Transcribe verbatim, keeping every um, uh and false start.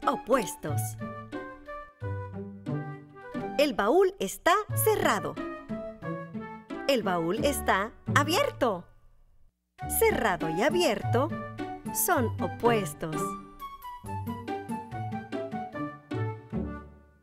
opuestos. El baúl está cerrado. El baúl está abierto. Cerrado y abierto son opuestos.